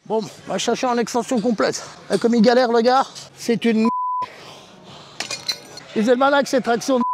Bon, on va chercher en extension complète. Et comme il galère le gars, c'est une Il faisait le malin avec ses tractions de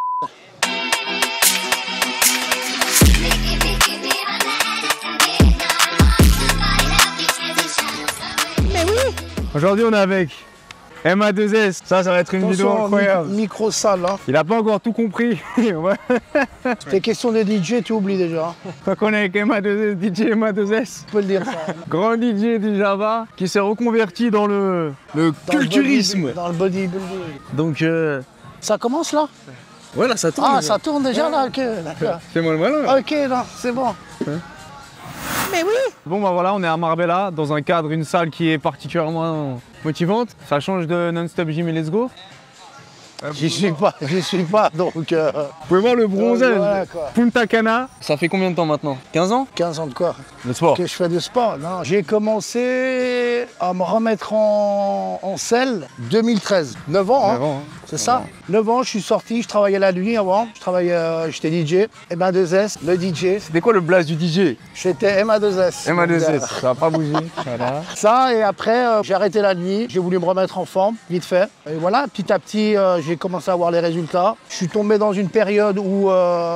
Mais oui. Aujourd'hui on est avec MA2S, ça va être une vidéo incroyable. Micro sale, hein. Il a pas encore tout compris. Ouais. C'est question de DJ, tu oublies déjà. Quand on est avec MA2S, DJ MA2S, Tu peux le dire ça. grand DJ du Java, qui s'est reconverti dans le culturisme. Dans le bodybuilding. Donc Ça commence là? voilà, ça tourne. Ah, ça tourne déjà là, ok, d'accord. Fais-moi le malin. Ok, là, c'est bon. Mais oui. Bon bah voilà, on est à Marbella, dans un cadre, une salle qui est particulièrement motivante. Ça change de non-stop gym et let's go. J'y suis pas, donc... Vous pouvez voir le bronzage, voilà, quoi. Punta Cana. Ça fait combien de temps maintenant? 15 ans? 15 ans de quoi? Le sport. Que je fais du sport, non. J'ai commencé à me remettre en selle 2013. 9 ans, hein. 9 ans, hein. C'est ça. 9 ans, je suis sorti, je travaillais la nuit avant. J'étais DJ. MA2S, le DJ. C'était quoi le blast du DJ? J'étais MA2S. MA2S, ça va pas bouger. Voilà. Ça, et après, j'ai arrêté la nuit. J'ai voulu me remettre en forme, vite fait. Et voilà, petit à petit, j'ai commencé à voir les résultats. Je suis tombé dans une période où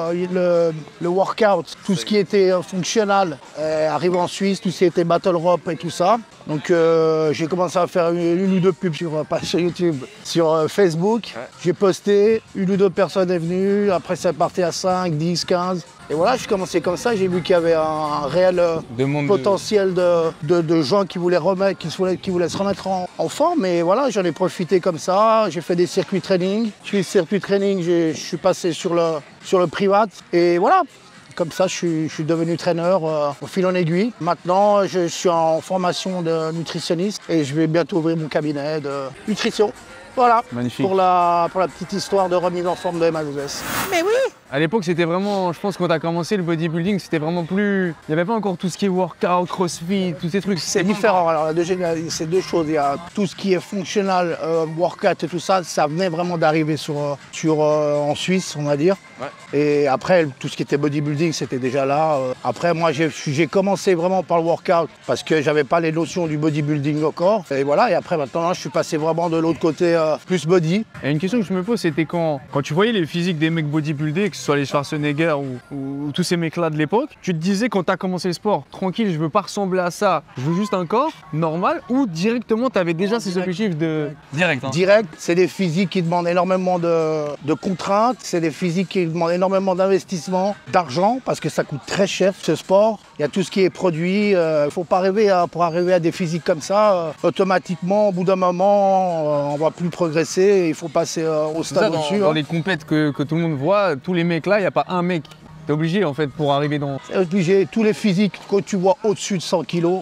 le workout, tout ce qui était fonctionnel, arrive en Suisse, tout ce qui était battle rope et tout ça. Donc j'ai commencé à faire une ou deux pubs pas sur YouTube, sur Facebook. Ouais. J'ai posté, une ou deux personnes sont venues, après c'est parti à 5, 10, 15. Et voilà, je commençais comme ça, j'ai vu qu'il y avait un réel potentiel de gens qui voulaient se remettre en forme. Et voilà, j'en ai profité comme ça, j'ai fait des circuits training. Suite circuit training, je suis passé sur le privat. Et voilà. Comme ça, je suis devenu traîneur au fil en aiguille. Maintenant, je suis en formation de nutritionniste et je vais bientôt ouvrir mon cabinet de nutrition. Voilà, magnifique. Pour la petite histoire de remise en forme de MA2S. Mais oui. À l'époque, c'était vraiment, je pense, quand tu as commencé le bodybuilding, c'était vraiment plus... Il n'y avait pas encore tout ce qui est workout, crossfit, tous ces trucs. C'est différent. Alors, c'est deux choses. Il y a tout ce qui est fonctionnel, workout et tout ça, ça venait vraiment d'arriver en Suisse, on va dire. Ouais. Et après, tout ce qui était bodybuilding, c'était déjà là. Après, moi, j'ai commencé vraiment par le workout parce que j'avais pas les notions du bodybuilding encore. Et voilà, et après, maintenant, je suis passé vraiment de l'autre côté, plus body. Et une question que je me pose, c'était quand tu voyais les physiques des mecs bodybuildés, que ce soit les Schwarzenegger ou tous ces mecs-là de l'époque, tu te disais quand tu as commencé le sport, tranquille, je veux pas ressembler à ça, je veux juste un corps normal, ou directement tu avais déjà ces objectifs de... Direct, hein. Direct, c'est des physiques qui demandent énormément de contraintes, c'est des physiques qui demandent énormément d'investissement, d'argent, parce que ça coûte très cher ce sport. Il y a tout ce qui est produit, il faut pas rêver, pour arriver à des physiques comme ça, automatiquement, au bout d'un moment, on va plus progresser, il faut passer au stade au-dessus. Dans les compètes que tout le monde voit, tous les mecs là, il n'y a pas un mec. T'es obligé en fait pour arriver dans... C'est obligé, tous les physiques que tu vois au-dessus de 100 kg,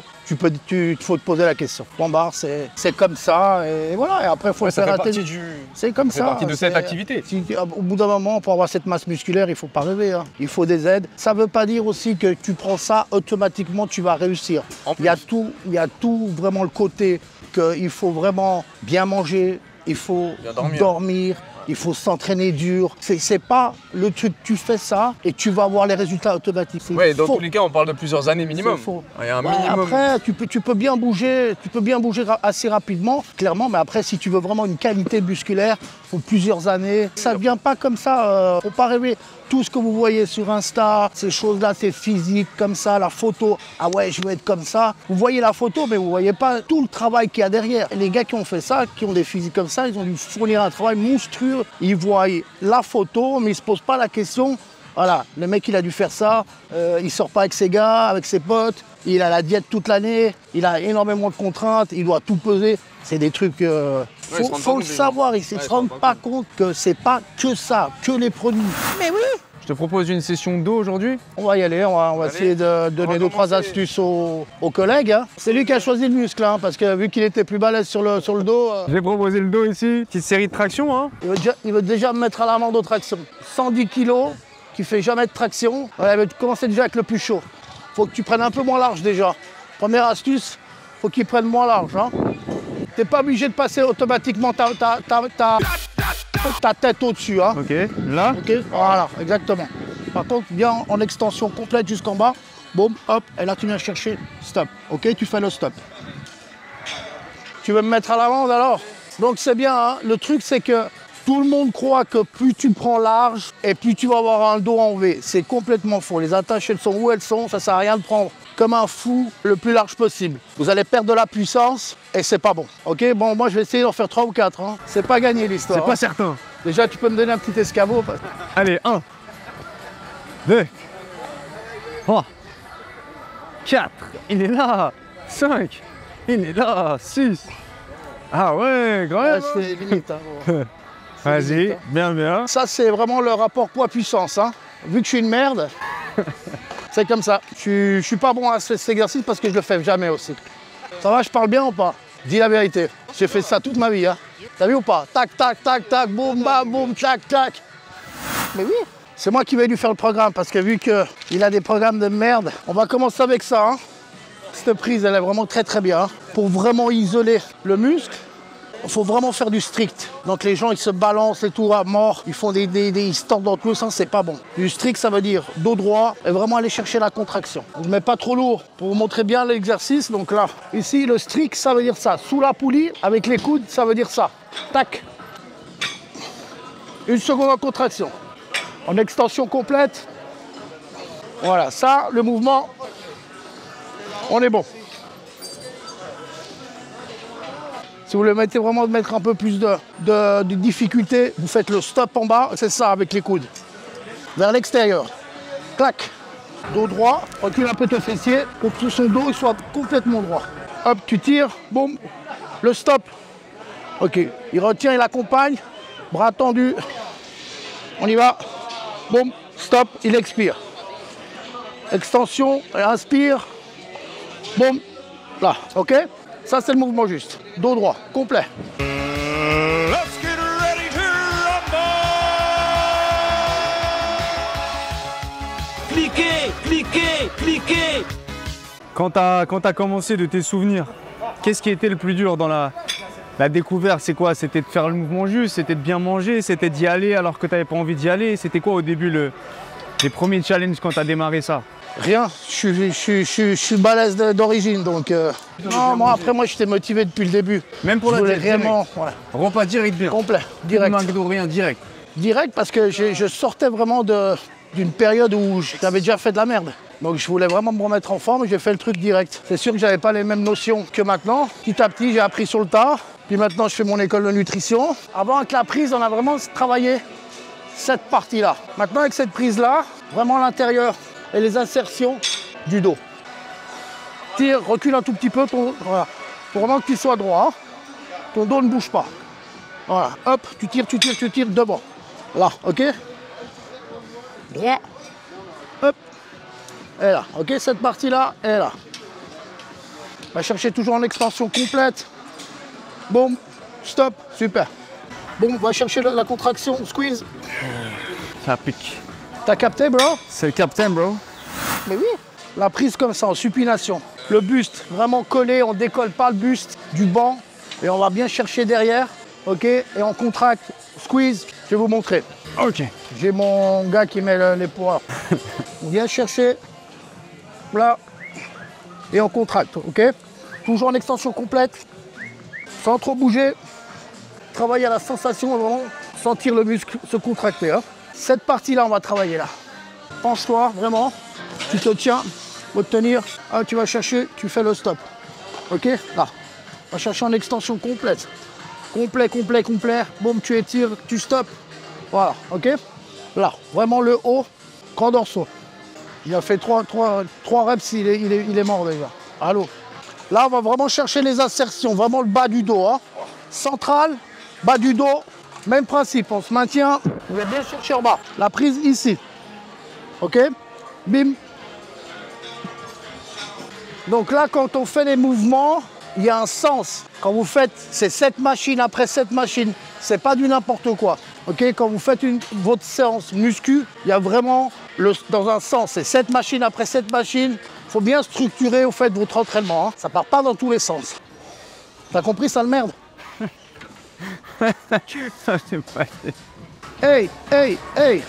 il faut te poser la question. Bon bah c'est comme ça et voilà, et après il faut faire attention. C'est comme ça. C'est partie de cette activité. Au bout d'un moment, pour avoir cette masse musculaire, il faut pas rêver, hein. Il faut des aides. Ça veut pas dire aussi que tu prends ça, automatiquement tu vas réussir. Il y a tout vraiment le côté qu'il faut vraiment bien manger, il faut dormir. Il faut s'entraîner dur. C'est pas le truc, tu fais ça et tu vas avoir les résultats automatiques. Oui, dans tous les cas, on parle de plusieurs années minimum. Il y a un minimum. Après, tu peux bien bouger assez rapidement, clairement, mais après, si tu veux vraiment une qualité musculaire, il faut plusieurs années. Ça ne vient pas comme ça, faut pas rêver. Tout ce que vous voyez sur Insta, ces choses-là, c'est physique, comme ça, la photo, ah ouais, je veux être comme ça. Vous voyez la photo, mais vous voyez pas tout le travail qu'il y a derrière. Et les gars qui ont fait ça, qui ont des physiques comme ça, ils ont dû fournir un travail monstrueux. Ils voient la photo, mais ils se posent pas la question. Voilà, le mec, il a dû faire ça, il sort pas avec ses gars, avec ses potes, il a la diète toute l'année, il a énormément de contraintes, il doit tout peser. C'est des trucs... faut le savoir, ils ne se rendent pas compte que c'est pas que ça, que les produits. Mais oui. Je te propose une session d'eau aujourd'hui. On va y aller, on va essayer de donner 2-3 astuces aux collègues. Hein. C'est lui qui a choisi le muscle, hein, parce que vu qu'il était plus balèze sur le dos... J'ai proposé le dos ici, petite série de tractions. Hein. Il veut déjà me mettre à l'amende aux tractions. 110 kg, qui fait jamais de traction. Ouais, il va commencer déjà avec le plus chaud. Faut que tu prennes un peu moins large déjà. Première astuce, faut qu'il prenne moins large. Hein. T'es pas obligé de passer automatiquement ta tête au-dessus. Hein. Ok, là. Ok, voilà, exactement. Par contre, bien en extension complète jusqu'en bas. Boum, hop, et là tu viens chercher stop. Ok, tu fais le stop. Tu veux me mettre à l'amende alors? Donc c'est bien, hein. Le truc c'est que tout le monde croit que plus tu prends large et plus tu vas avoir un dos en V. C'est complètement faux. Les attaches, elles sont où elles sont, ça sert à rien de prendre comme un fou le plus large possible. Vous allez perdre de la puissance et c'est pas bon. Ok, bon, moi je vais essayer d'en faire 3 ou 4. Hein. C'est pas gagné l'histoire. C'est pas certain. Déjà, tu peux me donner un petit escabeau. Allez, 1, 2, 3, 4, il est là, 5, il est là, 6. Ah ouais, quand même. C'est limite. Hein, vas-y, bien, bien. Ça, c'est vraiment le rapport poids-puissance. Hein. Vu que je suis une merde, c'est comme ça. Je suis pas bon à cet exercice parce que je le fais jamais aussi. Ça va, je parle bien ou pas? Dis la vérité. J'ai fait ça toute ma vie. Hein. T'as vu ou pas? Tac, tac, tac, tac, boum, bam, boum, tac, tac. Mais oui, c'est moi qui vais lui faire le programme parce que vu qu'il a des programmes de merde, on va commencer avec ça. Hein. Cette prise, elle est vraiment très très bien. Hein. Pour vraiment isoler le muscle, il faut vraiment faire du strict. Donc les gens, ils se balancent et tout à mort. Ils font ils se tordent dans tous les sens, c'est pas bon. Du strict, ça veut dire dos droit et vraiment aller chercher la contraction. Je ne mets pas trop lourd pour vous montrer bien l'exercice. Donc là, ici, le strict, ça veut dire ça. Sous la poulie, avec les coudes, ça veut dire ça. Tac. 1 seconde en contraction. En extension complète. Voilà, ça, le mouvement, on est bon. Si vous voulez mettre vraiment de mettre un peu plus de difficulté, vous faites le stop en bas, c'est ça avec les coudes. Vers l'extérieur. Clac. Dos droit, recule un peu tes fessiers pour que son dos il soit complètement droit. Hop, tu tires, boum, le stop. Ok, il retient, il accompagne, bras tendus. On y va. Boum, stop, il expire. Extension, et inspire. Boum, là, ok? Ça, c'est le mouvement juste. Dos droit, complet. Let's get ready to rumble! Cliquez, cliquez, cliquez! Quand t'as commencé de tes souvenirs, qu'est-ce qui était le plus dur dans la découverte? C'est quoi? C'était de faire le mouvement juste, c'était de bien manger, c'était d'y aller alors que t'avais pas envie d'y aller? C'était quoi au début les premiers challenges quand t'as démarré ça? Rien, je suis balèze d'origine, donc... Non, moi, après, moi, j'étais motivé depuis le début. Même pour la diète, réellement, ouais. Repas direct bien. Complet, direct. McDo, rien, direct. Direct parce que je sortais vraiment d'une période où j'avais déjà fait de la merde. Donc je voulais vraiment me remettre en forme et j'ai fait le truc direct. C'est sûr que j'avais pas les mêmes notions que maintenant. Petit à petit, j'ai appris sur le tas. Puis maintenant, je fais mon école de nutrition. Avant, avec la prise, on a vraiment travaillé cette partie-là. Maintenant, avec cette prise-là, vraiment l'intérieur et les insertions du dos. Tire, recule un tout petit peu, voilà. Pour vraiment que tu sois droit. Ton dos ne bouge pas. Voilà, hop, tu tires devant. Là, ok? Droit. Hop. Et là, ok, cette partie-là, est là. On va chercher toujours en extension complète. Boum, stop, super. Bon, on va chercher la contraction, squeeze. Ça pique. T'as capté, bro? C'est le captain, bro. Mais oui, la prise comme ça, en supination. Le buste, vraiment collé, on décolle pas le buste du banc. Et on va bien chercher derrière, ok? Et on contracte, squeeze, je vais vous montrer. Ok. J'ai mon gars qui met les poids. On vient chercher, là, et on contracte, ok? Toujours en extension complète, sans trop bouger. Travailler à la sensation, vraiment sentir le muscle se contracter. Hein. Cette partie-là, on va travailler là. Penche-toi, vraiment. Tu te tiens, faut te tenir. Ah, tu vas chercher, tu fais le stop. Ok? Là. On va chercher en extension complète. Complet, complet, complet. Boum, tu étires, tu stops. Voilà, ok? Là, vraiment le haut, grand dorsaux. Il a fait 3 reps, il est mort déjà. Allô? Là, on va vraiment chercher les insertions, vraiment le bas du dos. Hein. Central, bas du dos, même principe. On se maintient, on va bien chercher en bas. La prise ici. Ok? Bim. Donc là, quand on fait les mouvements, il y a un sens. Quand vous faites ces 7 machines après 7 machines, c'est pas du n'importe quoi. Ok, quand vous faites votre séance muscu, il y a vraiment dans un sens. C'est 7 machines après 7 machines. Il faut bien structurer au fait votre entraînement. Hein. Ça part pas dans tous les sens. T'as compris ça, le merde? Hey, hey, hey.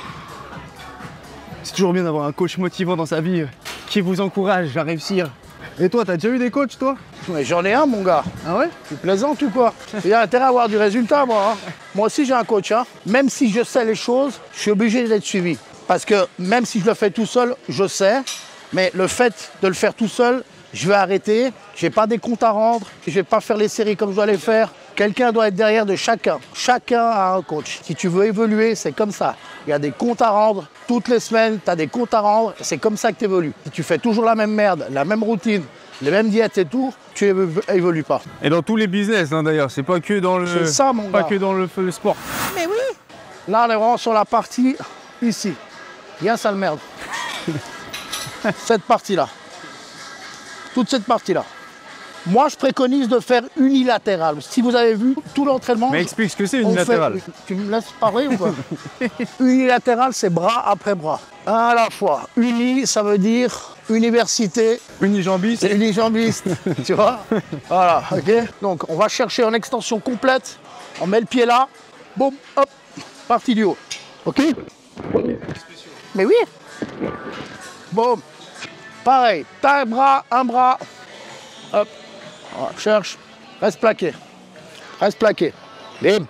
C'est toujours bien d'avoir un coach motivant dans sa vie qui vous encourage à réussir. Et toi, t'as déjà eu des coachs, toi? Mais j'en ai un, mon gars. Ah ouais? Tu plaisantes ou quoi? Il y a intérêt à avoir du résultat, moi. Hein. Moi aussi, j'ai un coach. Hein. Même si je sais les choses, je suis obligé d'être suivi. Parce que même si je le fais tout seul, je sais. Mais le fait de le faire tout seul, je vais arrêter. Je n'ai pas des comptes à rendre. Je ne vais pas faire les séries comme je dois les faire. Quelqu'un doit être derrière de chacun. Chacun a un coach. Si tu veux évoluer, c'est comme ça. Il y a des comptes à rendre. Toutes les semaines, tu as des comptes à rendre. C'est comme ça que tu évolues. Si tu fais toujours la même merde, la même routine, les mêmes diètes et tout, tu évolues pas. Et dans tous les business, hein, d'ailleurs. C'est pas que dans le. C'est ça, mon Pas gars. que dans le sport. Mais oui. Là, on est vraiment sur la partie ici. Bien sale merde. Cette partie-là. Toute cette partie-là. Moi, je préconise de faire unilatéral. Si vous avez vu tout l'entraînement. Mais explique ce que c'est on unilatéral. fait- Tu me laisses parler ou pas? Unilatéral, c'est bras après bras. Un à la fois. Uni, ça veut dire université. Unijambiste. C'est unijambiste, tu vois? Voilà, ok? Donc, on va chercher en extension complète. On met le pied là. Boum, hop, partie du haut. Ok? Mais oui. Boum. Pareil, t'as un bras. Hop. Voilà, cherche. Reste plaqué. Reste plaqué. Bim.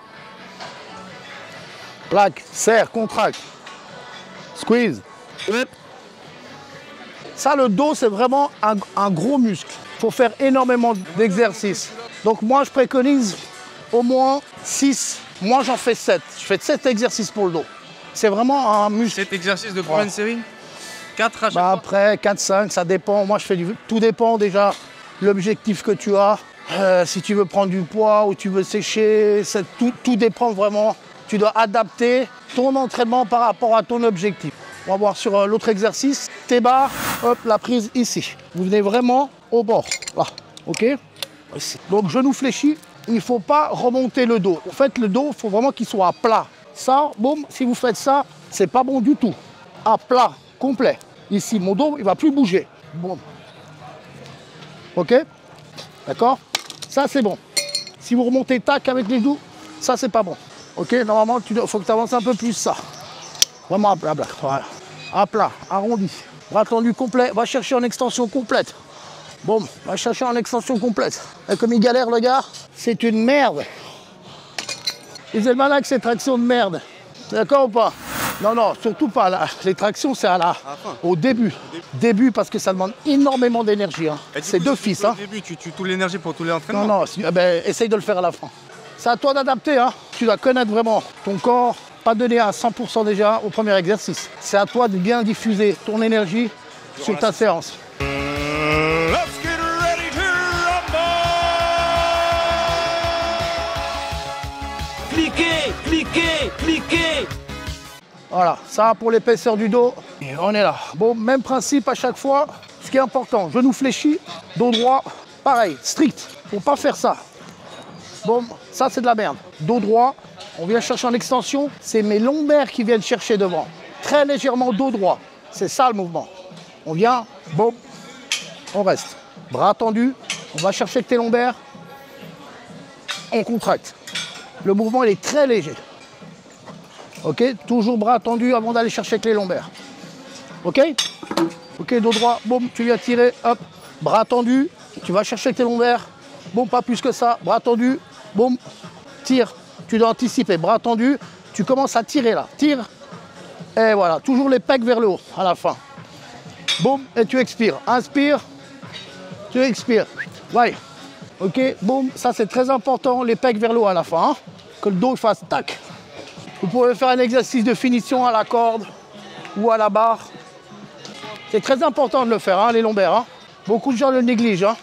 Plaque, serre, contracte. Squeeze. Hop. Ça, le dos, c'est vraiment un gros muscle. Il faut faire énormément d'exercices. Donc moi, je préconise au moins 6. Moi, j'en fais 7. Je fais 7 exercices pour le dos. C'est vraiment un muscle. Cet exercice de combien de séries? 4 à chaque Bah fois. après, 4, 5, ça dépend. Moi, je fais du... Tout dépend déjà l'objectif que tu as. Si tu veux prendre du poids ou tu veux sécher, tout dépend vraiment. Tu dois adapter ton entraînement par rapport à ton objectif. On va voir sur l'autre exercice. Tes barres, hop, la prise ici. Vous venez vraiment au bord. Là, ok? Ici. Donc, genou fléchi, il ne faut pas remonter le dos. En fait, le dos, il faut vraiment qu'il soit à plat. Ça, boum, si vous faites ça, c'est pas bon du tout. À plat, complet. Ici, mon dos, il ne va plus bouger. Boum. Ok? D'accord? Ça, c'est bon. Si vous remontez tac avec les dos, ça, c'est pas bon. Ok? Normalement, il faut que tu avances un peu plus ça. Vraiment à plat, voilà. À plat, arrondi. Bras tendu complet. Va chercher en extension complète. Bon, va chercher en extension complète. Et comme il galère, le gars, c'est une merde. Il faisait le malin avec ces tractions de merde. D'accord ou pas? Non, non, surtout pas là. Les tractions, c'est au début. Début, parce que ça demande énormément d'énergie. Hein. C'est deux fils. Hein. Au début, tu tues toute l'énergie pour tous les entraînements. Non, non, essaye de le faire à la fin. C'est à toi d'adapter. Hein. Tu dois connaître vraiment ton corps, pas donner à 100% déjà au premier exercice. C'est à toi de bien diffuser ton énergie sur ta séance. Let's get ready to rumble! Cliquez, cliquez, cliquez! Voilà, ça pour l'épaisseur du dos. Et on est là. Bon, même principe à chaque fois. Ce qui est important, genou fléchi, dos droit, pareil, strict. Faut pas faire ça. Bon, ça c'est de la merde. Dos droit, on vient chercher en extension. C'est mes lombaires qui viennent chercher devant. Très légèrement dos droit. C'est ça le mouvement. On vient, bon, on reste. Bras tendus, on va chercher tes lombaires. On contracte. Le mouvement il est très léger. Ok, toujours bras tendus avant d'aller chercher avec les lombaires. Ok? Ok, dos droit, boum, tu viens tirer, hop, bras tendus, tu vas chercher avec tes lombaires, boum, pas plus que ça, bras tendus, boum, tire, tu dois anticiper, bras tendus, tu commences à tirer là, tire, et voilà, toujours les pecs vers le haut à la fin. Boum, et tu expires, inspire, tu expires, ouais, ok, boum, ça c'est très important, les pecs vers le haut à la fin, hein, que le dos fasse tac. Vous pouvez faire un exercice de finition à la corde ou à la barre. C'est très important de le faire, hein, les lombaires. Hein. Beaucoup de gens le négligent. Hein.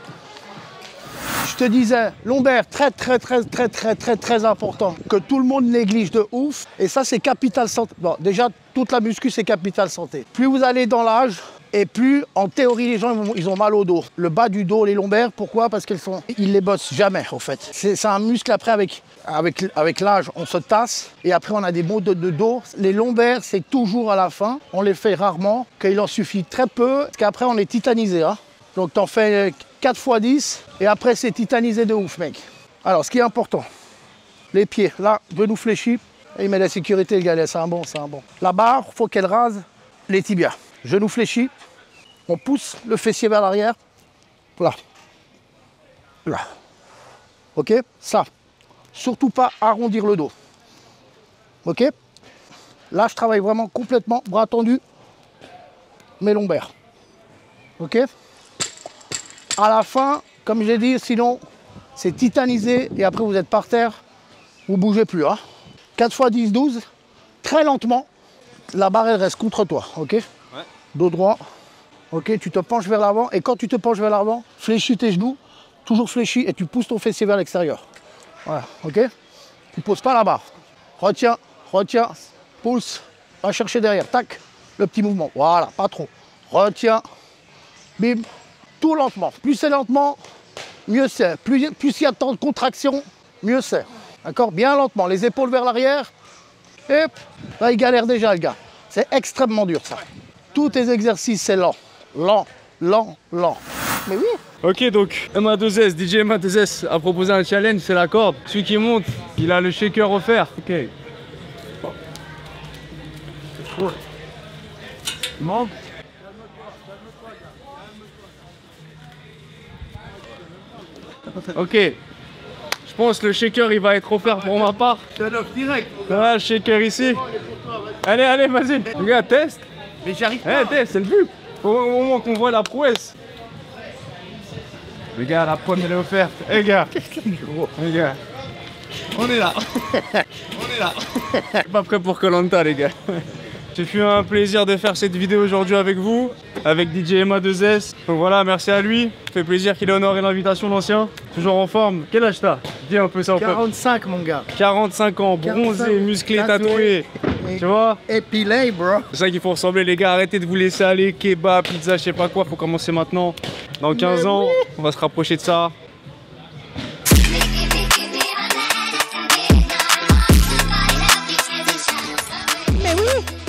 Je te disais, lombaire, très important. Que tout le monde néglige de ouf. Et ça, c'est capital santé. Bon, déjà, toute la muscu, c'est capital santé. Plus vous allez dans l'âge, et plus, en théorie, les gens, ils ont mal au dos. Le bas du dos, les lombaires, pourquoi? Parce qu'ils les bossent jamais, en fait. C'est un muscle, après, avec l'âge, on se tasse. Et après, on a des maux de dos. Les lombaires, c'est toujours à la fin. On les fait rarement, qu'il en suffit très peu. Parce qu'après, on est titanisé. Hein. Donc, t'en fais 4 x 10. Et après, c'est titanisé de ouf, mec. Alors, ce qui est important, les pieds. Là, genou fléchi. Et il met la sécurité, le galet. C'est un bon. La barre, il faut qu'elle rase les tibias. Genou fléchi, on pousse le fessier vers l'arrière, Là. Là. Ok? Ça. Surtout pas arrondir le dos. Ok? Là, je travaille vraiment complètement bras tendus, mes lombaires. Ok? À la fin, comme j'ai dit, sinon, c'est titanisé et après vous êtes par terre, vous bougez plus. Hein? 4 x 10, 12, très lentement. La barre, elle reste contre toi. Ok? Ouais. Dos droit. Ok, tu te penches vers l'avant et quand tu te penches vers l'avant, fléchis tes genoux, toujours fléchis et tu pousses ton fessier vers l'extérieur. Voilà, ok? Tu ne poses pas la barre. Retiens, retiens, pousse, va chercher derrière, tac, le petit mouvement. Voilà, pas trop. Retiens, bim, tout lentement. Plus c'est lentement, mieux c'est. Plus il y a de temps de contraction, mieux c'est. D'accord? Bien lentement, les épaules vers l'arrière. Et là, il galère déjà, le gars. C'est extrêmement dur, ça. Tous tes exercices, c'est lent. Lent, lent, lent. Mais oui. Ok, donc MA2S, DJ MA2S a proposé un challenge, c'est la corde. Celui qui monte, il a le shaker offert. Ok. Monte. Ok. Je pense que le shaker il va être offert pour ma part. Direct. Voilà le shaker ici. Allez, allez, vas-y. Les gars, teste. Mais j'y arrive pas. Eh, teste, c'est le but. Au moment qu'on voit la prouesse. Les gars, la première est offerte. Eh gars. Les gars. On est là. On est là. Je suis pas prêt pour Koh-Lanta, les gars. J'ai fait un plaisir de faire cette vidéo aujourd'hui avec vous, avec DJ MA2S. Donc voilà, merci à lui. Ça fait plaisir qu'il ait honoré l'invitation, l'ancien. Toujours en forme. Quel âge t'as? Dis un peu ça au peuple. 45, mon gars. 45 ans, bronzé, 45, musclé, tatoué. Tu vois? Épilé, bro. C'est ça qu'il faut ressembler, les gars. Arrêtez de vous laisser aller. Kebab, pizza, je sais pas quoi. Faut commencer maintenant. Dans 15 ans, on va se rapprocher de ça. Mais oui.